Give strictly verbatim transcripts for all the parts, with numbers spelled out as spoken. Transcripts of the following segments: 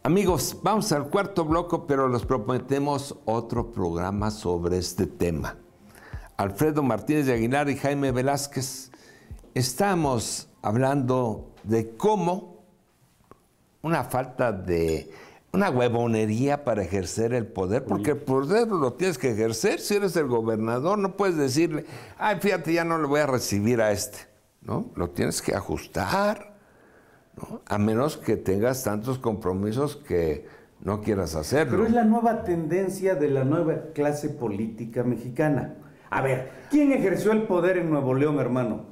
Amigos, vamos al cuarto bloque, pero les prometemos otro programa sobre este tema. Alfredo Martínez de Aguilar y Jaime Velázquez, estamos hablando de cómo una falta de, una huevonería para ejercer el poder, porque el poder lo tienes que ejercer. Si eres el gobernador, no puedes decirle, ay, fíjate, ya no le voy a recibir a este, ¿no? Lo tienes que ajustar, ¿no? A menos que tengas tantos compromisos que no quieras hacerlo. Pero es la nueva tendencia de la nueva clase política mexicana. A ver, ¿quién ejerció el poder en Nuevo León, hermano?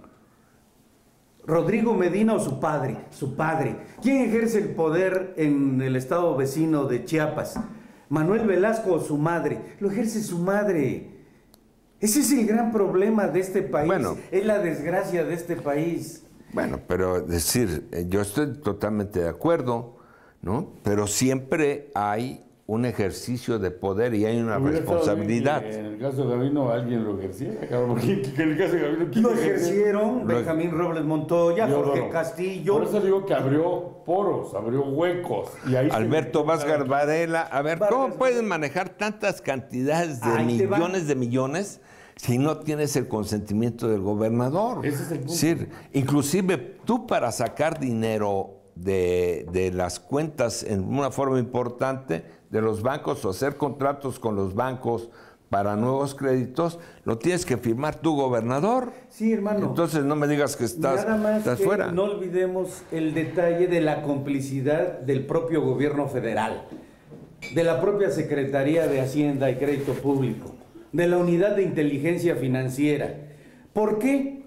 ¿Rodrigo Medina o su padre? Su padre. ¿Quién ejerce el poder en el estado vecino de Chiapas? ¿Manuel Velasco o su madre? Lo ejerce su madre. Ese es el gran problema de este país. Bueno, es la desgracia de este país. Bueno, pero decir, yo estoy totalmente de acuerdo, ¿no? Pero siempre hay un ejercicio de poder y hay una responsabilidad. En el caso de Gabino alguien lo ejercía, porque en el caso de Gabino lo ejercieron Benjamín Robles Montoya, Jorge Castillo. Por eso digo que abrió poros, abrió huecos. Y ahí Alberto Vázquez Varela. A ver, Vargas, ¿cómo pueden manejar tantas cantidades de millones de millones si no tienes el consentimiento del gobernador? Ese es el punto. Sí, inclusive tú para sacar dinero de, de las cuentas en una forma importante de los bancos o hacer contratos con los bancos para nuevos créditos, lo tienes que firmar tu gobernador. Sí, hermano. Entonces no me digas que estás, Nada más estás que fuera. No olvidemos el detalle de la complicidad del propio gobierno federal, de la propia Secretaría de Hacienda y Crédito Público, de la Unidad de Inteligencia Financiera. ¿Por qué?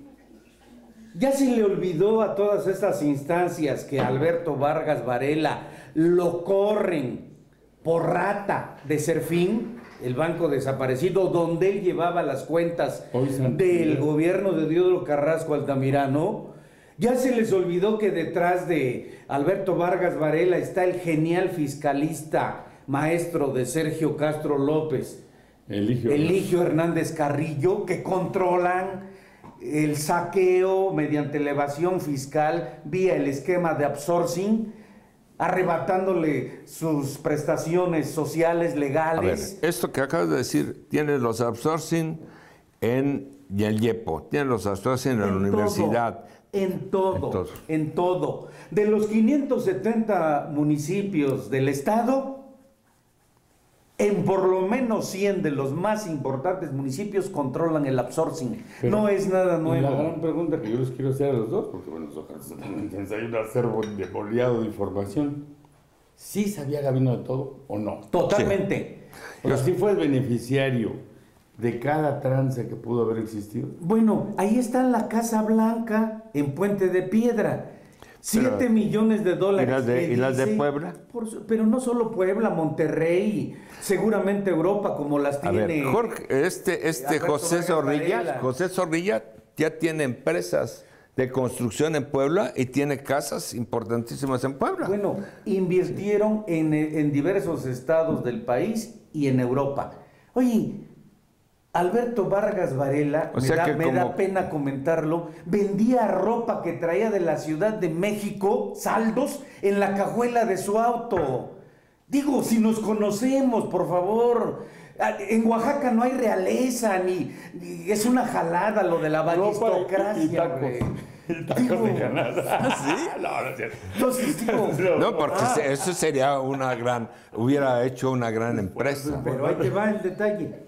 Ya se le olvidó a todas estas instancias que Alberto Vargas Varela lo corren por rata de Serfín, el banco desaparecido, donde él llevaba las cuentas del gobierno de Diodoro Carrasco Altamirano. Ya se les olvidó que detrás de Alberto Vargas Varela está el genial fiscalista maestro de Sergio Castro López, Eligio, Eligio Hernández Carrillo, que controlan el saqueo mediante elevación fiscal vía el esquema de outsourcing, arrebatándole sus prestaciones sociales, legales. A ver, esto que acabas de decir, tienes los outsourcing en el IEPO, tienes los outsourcing en, en la universidad. En todo, en todo, en todo. De los quinientos setenta municipios del estado, en por lo menos cien de los más importantes municipios controlan el outsourcing. Pero no es nada nuevo. La gran pregunta que yo les quiero hacer a los dos, porque bueno, hay un acervo de boleado de información. ¿Sí sabía Gabino de todo o no? Totalmente. Sí. Pero sí fue el beneficiario de cada trance que pudo haber existido. Bueno, ahí está la Casa Blanca en Puente de Piedra. Siete millones de dólares. ¿Y las de, ¿y las de Puebla? Por, pero no solo Puebla, Monterrey, seguramente Europa, como las tiene. A ver, Jorge, este, este José Zorrilla, José Zorrilla ya tiene empresas de construcción en Puebla y tiene casas importantísimas en Puebla. Bueno, invirtieron en, en diversos estados del país y en Europa. Oye, Alberto Vargas Varela, o sea me, da, me como... da pena comentarlo, vendía ropa que traía de la Ciudad de México, saldos, en la cajuela de su auto. Digo, si nos conocemos, por favor. En Oaxaca no hay realeza, ni, ni es una jalada lo de la aristocracia, güey. Tacos de Canadá. ¿Sí? No, no es cierto. Entonces, digo, no, porque ah, eso sería una gran, hubiera hecho una gran empresa. Pero ahí te va el detalle.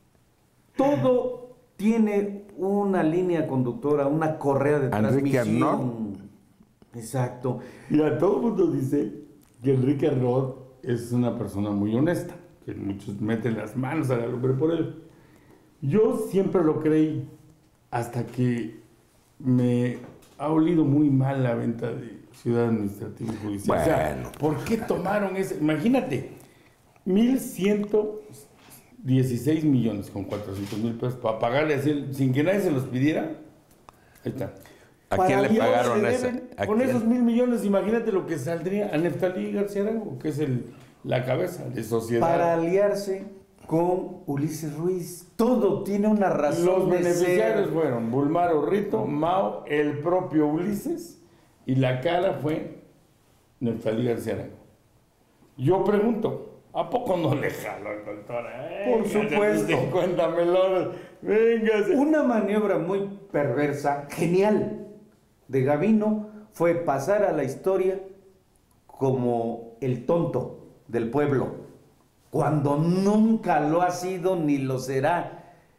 Todo tiene una línea conductora, una correa de Enrique transmisión. Arnaud. Exacto. Mira, todo el mundo dice que Enrique Arnaud es una persona muy honesta, que muchos meten las manos a la lumbre por él. Yo siempre lo creí, hasta que me ha olido muy mal la venta de Ciudad Administrativa y Judicial. Bueno. O sea, ¿por qué tomaron ese? Imagínate, mil ciento dieciséis millones con cuatrocientos mil pesos para pagarle así, sin que nadie se los pidiera. Ahí está. ¿A quién le pagaron eso? Con quién? Esos mil millones, imagínate lo que saldría a Neftalí García Arango, que es el, la cabeza de sociedad. Para aliarse con Ulises Ruiz. Todo tiene una razón. Los de beneficiarios ser. fueron Bulmaro Rito, Mao, el propio Ulises, y la cara fue Neftalí García Arango. Yo pregunto, ¿a poco no le jalo al doctor? Por supuesto. cincuenta melones, véngase. Una maniobra muy perversa, genial, de Gavino fue pasar a la historia como el tonto del pueblo, cuando nunca lo ha sido ni lo será.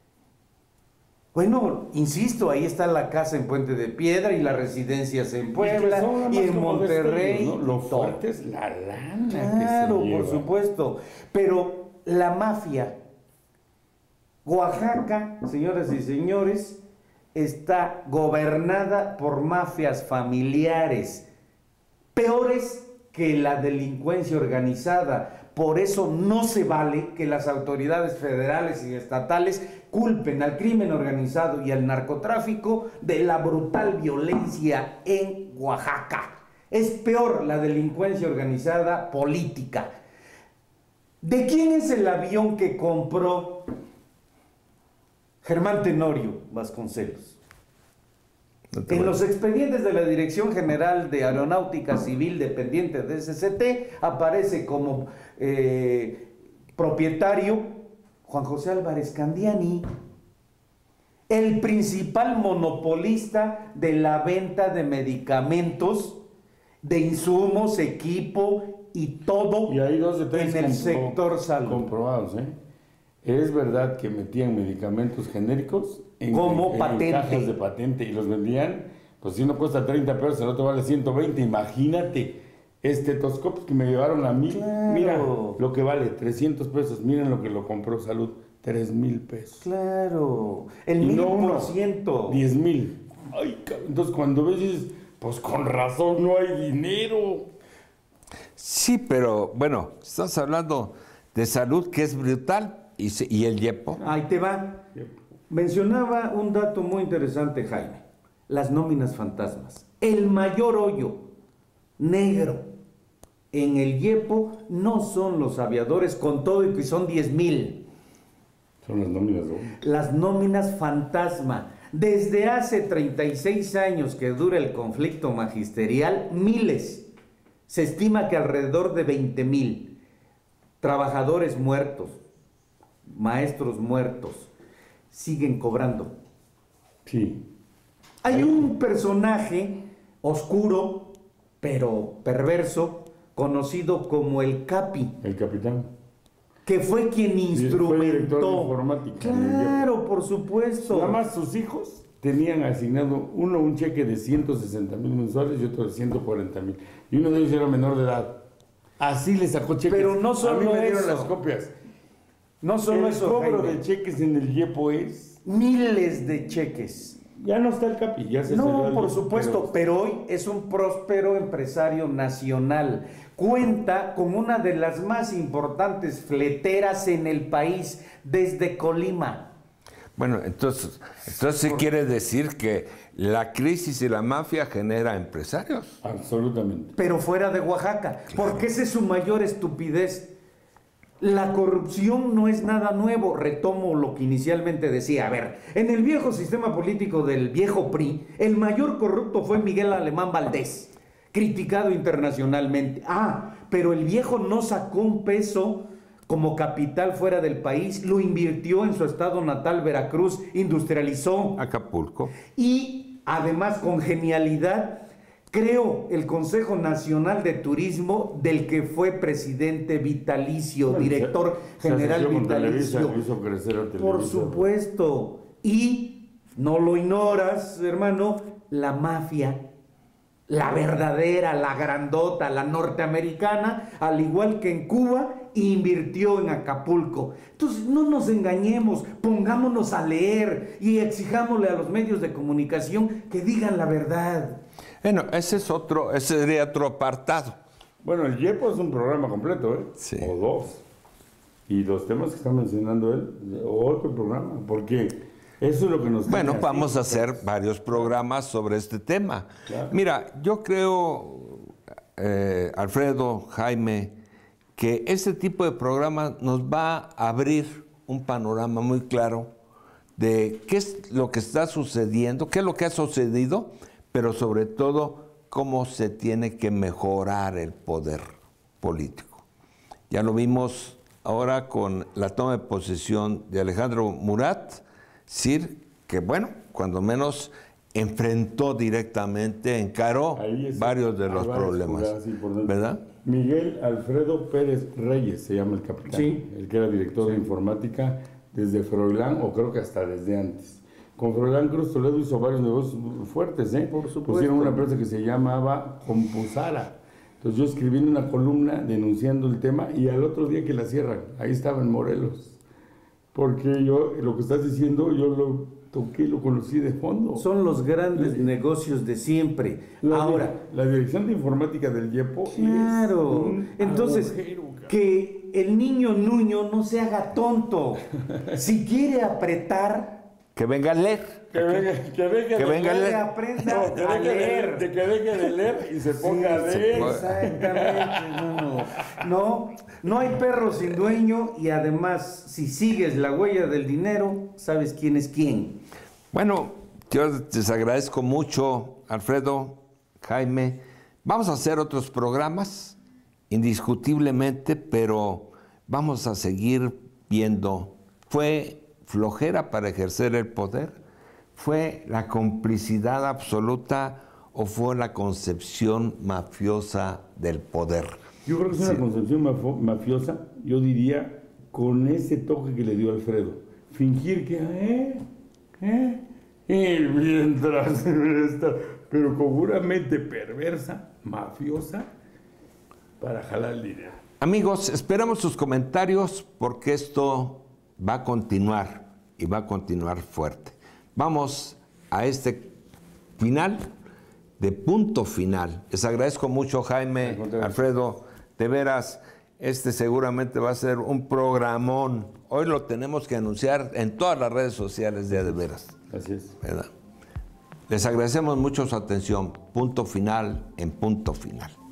Bueno, insisto, ahí está la casa en Puente de Piedra y las residencias en Puebla y, y en Monterrey. Destellos, ¿no? Lo fuerte es la lana. Claro, que se por lleva. supuesto. Pero la mafia, Oaxaca, señoras y señores, está gobernada por mafias familiares, peores que la delincuencia organizada. Por eso no se vale que las autoridades federales y estatales culpen al crimen organizado y al narcotráfico de la brutal violencia en Oaxaca. Es peor la delincuencia organizada política. ¿De quién es el avión que compró Germán Tenorio Vasconcelos? En los expedientes de la Dirección General de Aeronáutica Civil dependiente de S C T aparece como eh, propietario Juan José Álvarez Candiani, el principal monopolista de la venta de medicamentos, de insumos, equipo y todo Y hay dos detalles en el compro- sector salud. comprobados, ¿eh? Es verdad que metían medicamentos genéricos en, Como en- en patente. cajas de patente y los vendían, pues si uno cuesta treinta pesos, el otro vale ciento veinte, imagínate, estetoscopios que me llevaron a mí, Claro. mira lo que vale, trescientos pesos, miren lo que lo compró Salud, tres mil pesos. Claro, el Y mil no uno, por ciento. diez mil. Ay, cabrón, entonces cuando ves dices, pues con razón no hay dinero. Sí, pero bueno, estás hablando de salud que es brutal y, se- y el yepo. Ahí te va. Mencionaba un dato muy interesante, Jaime. Las nóminas fantasmas. El mayor hoyo negro en el yepo no son los aviadores, con todo y que son diez mil. Son las nóminas, ¿no? Las nóminas fantasma. Desde hace treinta y seis años que dura el conflicto magisterial, miles. Se estima que alrededor de veinte mil trabajadores muertos, maestros muertos, siguen cobrando. Sí. Hay un personaje oscuro, pero perverso, conocido como el Capi, El capitán. que fue quien fue director de instrumentó. informática. Claro, por supuesto. Nada más sus hijos tenían asignado uno un cheque de ciento sesenta mil mensuales y otro de ciento cuarenta mil. Y uno de ellos era menor de edad. Así le sacó cheques. Pero no A solo mí me dieron eso. las copias. No solo el eso, cobro Jaime. de cheques en el Yepo es... Miles de cheques. Ya no está el Capi, ya se salió No, el por Yepo, supuesto, pero hoy es un próspero empresario nacional. Cuenta con una de las más importantes fleteras en el país, desde Colima. Bueno, entonces, entonces sí quiere decir que la crisis y la mafia genera empresarios. Absolutamente. Pero fuera de Oaxaca, porque esa es su mayor estupidez. La corrupción no es nada nuevo. Retomo lo que inicialmente decía. A ver, en el viejo sistema político del viejo P R I, el mayor corrupto fue Miguel Alemán Valdés, criticado internacionalmente. Ah, pero el viejo no sacó un peso como capital fuera del país, lo invirtió en su estado natal, Veracruz, industrializó. Acapulco. Y además, con genialidad, creó el Consejo Nacional de Turismo, del que fue presidente vitalicio, Bueno, director se- se general asoció con Televisa, vitalicio. hizo crecer a Televisa. Por supuesto. Y no lo ignoras, hermano, la mafia, la verdadera, la grandota, la norteamericana, al igual que en Cuba, invirtió en Acapulco. Entonces, no nos engañemos, pongámonos a leer y exijámosle a los medios de comunicación que digan la verdad. Bueno, ese es otro, ese sería otro apartado. Bueno, el Yepo es un programa completo, ¿eh? Sí. O dos. Y los temas que está mencionando él, otro programa, porque eso es lo que nos... Bueno, tiene vamos a así. hacer varios programas sobre este tema. Claro. Mira, yo creo, eh, Alfredo, Jaime, que este tipo de programa nos va a abrir un panorama muy claro de qué es lo que está sucediendo, qué es lo que ha sucedido, pero sobre todo cómo se tiene que mejorar el poder político. Ya lo vimos ahora con la toma de posesión de Alejandro Murat, decir que, bueno, cuando menos enfrentó directamente, encaró varios de los problemas, ¿verdad? Miguel Alfredo Pérez Reyes se llama el capitán, sí. el que era director sí. de informática desde Froilán, o creo que hasta desde antes. Con Froilán Cruz Toledo hizo varios negocios fuertes, ¿eh? Por supuesto. Pusieron una empresa que se llamaba Compusara. Entonces yo escribí en una columna denunciando el tema y al otro día que la cierran, ahí estaba en Morelos. Porque yo, lo que estás diciendo, yo lo toqué, lo conocí de fondo. Son los grandes sí. negocios de siempre. La, Ahora, la dirección de informática del IEPO. Claro. Es Entonces, agujero, que el niño Nuño no se haga tonto. Si quiere apretar, que venga a leer. Que venga, que venga, que venga a leer. Que aprenda no, que a leer. De, que deje de leer y se ponga sí, a leer. Exactamente. No, no. no, no hay perro sin dueño y además, si sigues la huella del dinero, sabes quién es quién. Bueno, yo les agradezco mucho, Alfredo, Jaime. Vamos a hacer otros programas, indiscutiblemente, pero vamos a seguir viendo. Fue flojera para ejercer el poder, fue la complicidad absoluta o fue la concepción mafiosa del poder. Yo creo que es una sí. concepción mafo- mafiosa, yo diría, con ese toque que le dio Alfredo. Fingir que, eh, eh, y mientras está, pero con una mente perversa, mafiosa, para jalar el dinero. Amigos, esperamos sus comentarios porque esto va a continuar y va a continuar fuerte. Vamos a este final, de punto final. Les agradezco mucho, Jaime, Alfredo, de veras, este seguramente va a ser un programón. Hoy lo tenemos que anunciar en todas las redes sociales de De Veras. Así es. ¿Verdad? Les agradecemos mucho su atención. Punto final en punto final.